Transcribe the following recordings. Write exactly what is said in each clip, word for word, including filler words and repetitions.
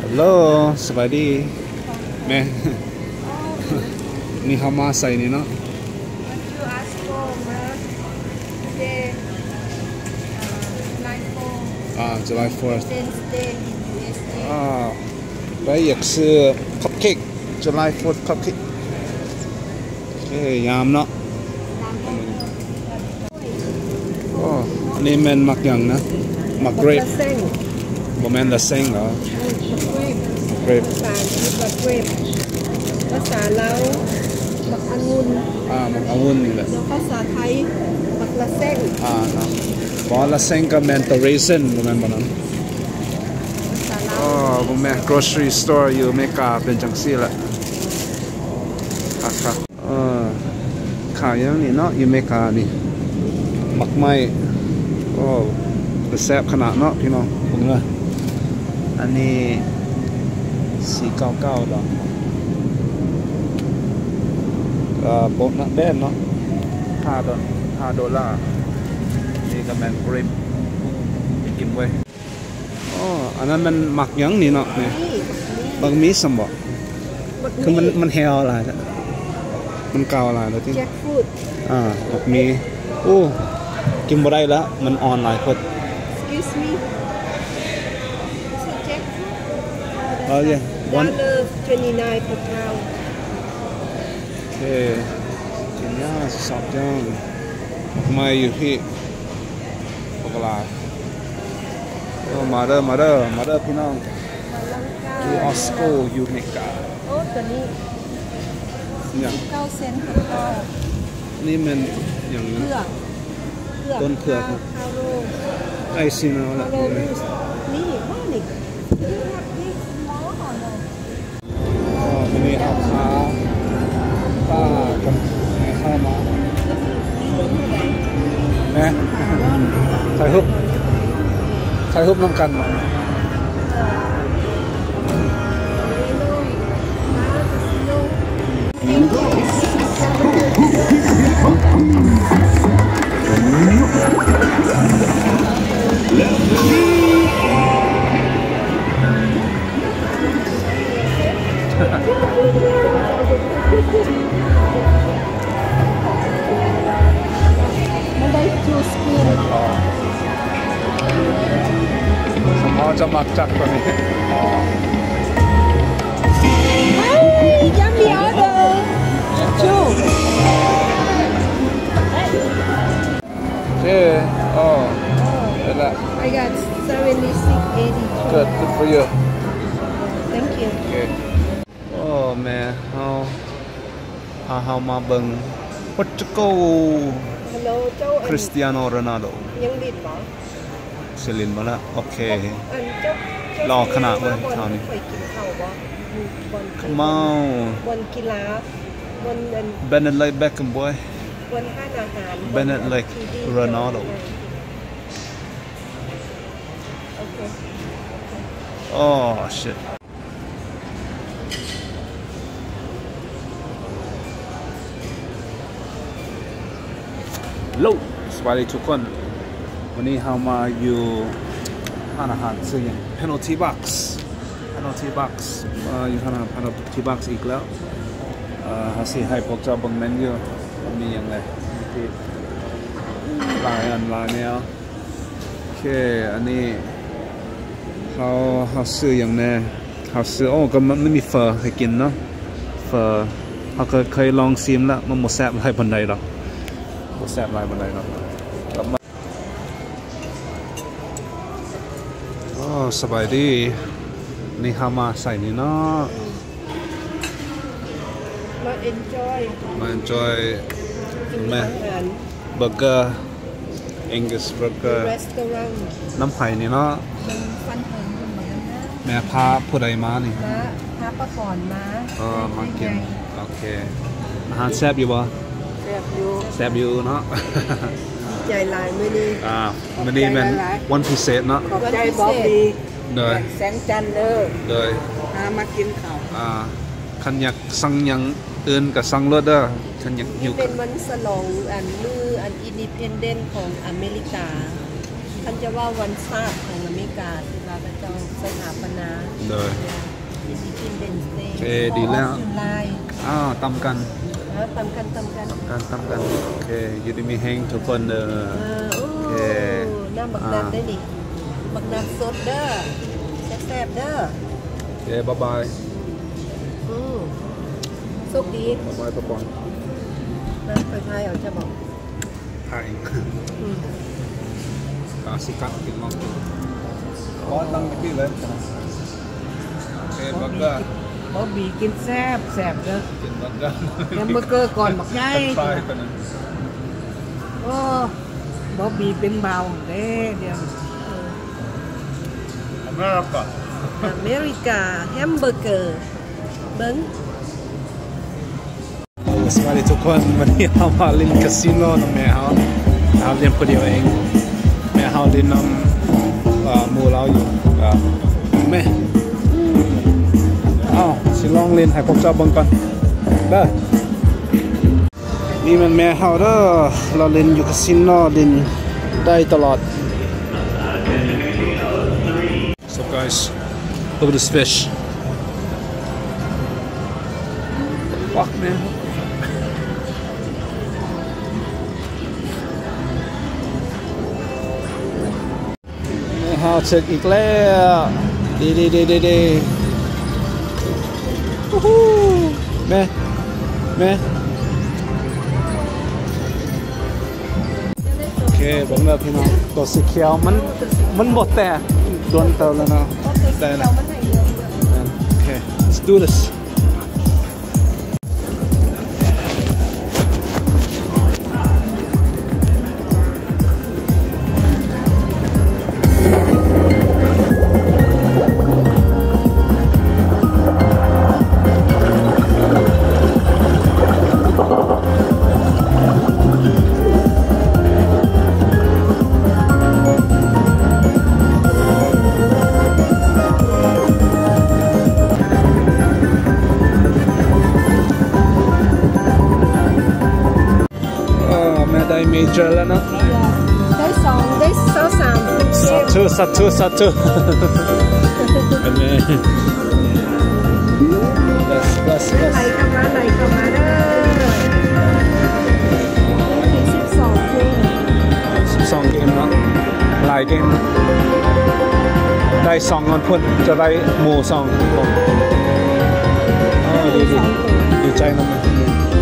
ฮัลโหลสบายดีแม่นี่เขามาใส่นี่เนาะอ่า July fourth อ่าไปอยากซื้อคัพเค้ก July fourth คัพเค้กเฮ้ยยามเนาะอ๋ออันนี้มันมักยังนะมักเกรปโมเมนต์ละเซ็งเหรอเกรปภาษาอังกฤษภาษาลาวมักองุ่นอ่ามักองุ่นนี่แหละแล้วภาษาไทยมักละเซ็งอ่านะบอลละเซ็งกับแมนตอเรซินโมเมนต์บ้างนั้นอ๋อโมเมนต์ grocery store อยู่อเมริกาเป็นจังซี่แหละค่ะค่ะเออขายยังนี่เนาะอยู่อเมริกานี่มักไม้โอ้แซ่บขนาดเนาะพี่น้องผมเลยอันนี้สี่เก้าเก้าดอกก็โป๊ะนักแบนเนาะห้าดอลห้าดอลลาร์นี่ก็แมนกริปกินไว้อ๋ออันนั้นมันหมักยังนี่เนาะเนี่ยบางมีสมบอกคือมันมันแฮวอะไรนะมันเก่าอะไรแล้วที่อ่าหมักมีโอ้กินบ่ได้แล้วมันออนไลน์พอด Excuse me. Is it jackfruit? Oh yeah. One. Dollar twenty-nine per pound. Okay. กินยาสอบจังมาอยู่ที่ปกลาโอ้มาเด้อมาเด้อมาเด้อพี่น้องที่ออสโกยูเมกาโอ้ตัวนี้อย่างเก้าเซนต์เก้านี่มันอย่างนี้ต้นเผือกไอซีนาละนี่บ้านนี่อ๋อมันมีเอาขาป้ากับแม่เข้ามาแม่ใส่ฮุบใส่ฮุบน้ำกันมามันได้จูสกินสมอจะมักจักตัวนี้ยังมีออเดอร์จูโอเคอ๋อได้ละ I got seventy-six eighty good good for you thank you โอเคโอ้แม่เฮาพาเฮามาเบิ่งโปรตุเกส Hello เจ้าคริสเตียโนโรนัลโดยังดิดบ่เซลินมาแล้วโอเคอันเจ้ารอขนาดเว้ยเท่านี้เคยกินข้าวบ่ขมาวบนกีฬาบนอัน Bennett like Beckham boy บนห้านอาหาร Bennett like Ronaldo Okay oh shit Hello สวัสดีทุกคนวันนี้เรามาอยู่ร้านอาหารซึ่ง Penalty Box Penalty Box มาอยู่ร้านอาหาร Penalty Box อีกแล้วเอ่อหาสิให้พวกเจ้าบังเมนอยู่มีอย่างไรที่หลายอันหลายแนวโอเคอันนี้เขาเขาซื้ออย่างแน่เขาซื้อโอ้ก็มันไม่มีเฟอร์ให้กินเนาะเฟอร์เขาเคยเคยลองซิมแล้วมันหมดแซ่บหลายบันไดหรอกหมดแซ่บหลายบันไดหรอกสบายดีนี่ฮามาใส่นี่เนาะมา enjoy มา enjoy แม่เบอร์เกอร์ Angus burger น้ำไผ่นี่เนาะฟันเถิงเหมือนกันนะแม่พาผู้ใดมานี่ม้าพาประก่อนม้าเออมากินโอเคอาหารแซ่บอยู่บ่แซ่บอยู่แซ่บอยู่เนาะใจลายมื้อนี้อ่ามื้อนี้มันวันพิเศษเนาะขอบใจบ๊อบบี้โดยแสงจันทร์เด้อโดยหามากินข้าวอ่าคันอยากสั่งหยังอื่นก็สั่งรถเด้อคันอยากหิวเป็นวันฉลองอันมื้ออันอินดิเพนเดนต์ของอเมริกาคันจะว่าวันชาติของอเมริกาที่ว่าพระเจ้าสถาปนาเลย Independence Day โอเคดีแล้ว July อ้าวตำกันแล้วตำกันตำกันตำกันตำกันโอเคอยู่ดีมีแห้งทุกคนเด้อเออโอ้โอเคน้ำบักนัดได้ดิบักนัดสดเด้อแซ่บๆเด้อโอเคบ๊ายบายอืมโชคดีบ๊ายบายทุกคนนะไปทายเอาจะบอกถ่ายอืมกาสิกัดกินมั้งอ๋อตั้งที่เลยโอเคบักเกอร์บอบบี้กินแซ่บแซ่บเด้อกินบักเกอร์แฮมเบอร์เกอร์ก่อนบักใหญ่ฟรายกันนึงโอ้บอบบี้เป็นเบาเด้เดี๋ยวอเมริกาอเมริกาแฮมเบอร์เกอร์เบิ้งสวัสดีทุกคนวันนี้เรามาเล่นคาสิโนน้องแม่เขาเราเล่นคนเดียวเองแม่เขาเล่นน้ำมูเราอยู่กับแม่อ้าวสิลองเล่นให้พวกเจ้าเบิ่งก่อนเด้อนี่มันแม่เขาเด้อเราเล่นอยู่คาสิโนเล่นได้ตลอด So guys look at this fish fuck man how to อีกแล้วดีดีดีดีดีฮู้ฮู้แม่แม่โอเคผมเลิกพี่น้องตัวสีเขียวมันมันบดแต่โดนเตาแล้วเนาะได้แล้วโอเค let's do thisได้เมเจอร์แล้วนะได้สองได้สองสามสัตว์สัตว์สัตว์อันนี้ bless bless ไหล bless เข้ามาไหลเข้ามาเด้อถึงสิบสองเกมสิบสองเกมเนาะหลายเกมได้สองเงินพุ่นจะได้หมู่สองผมอ๋อดีดีดีใจนะมัน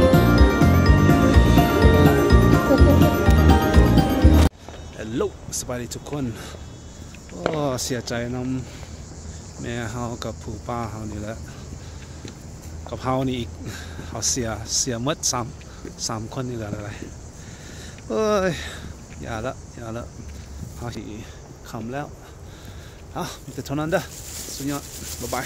ฮัลโหลสบายดีทุกคนโอ้เสียใจน้ำแม่เฮากับผู้ป้าเฮานี่แหละกับเฮานี่อีกเฮาเสียเสียหมดสามสามคนนี่แหละอะไรเอ้ยอย่าละอย่าละเฮาสิคำแล้วเอามีแต่เท่านั้นเด้อสุดยอดบ๊ายบาย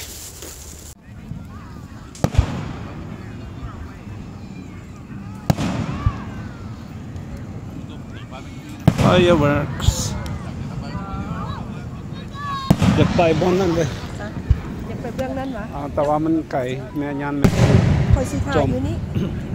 fireworks อยากไปบนนั่นเลยอยากไปเบื้องนั้นวะแต่ว่ามันไก่แม่ยันไหมคอยสิถ่ายอยู่นี่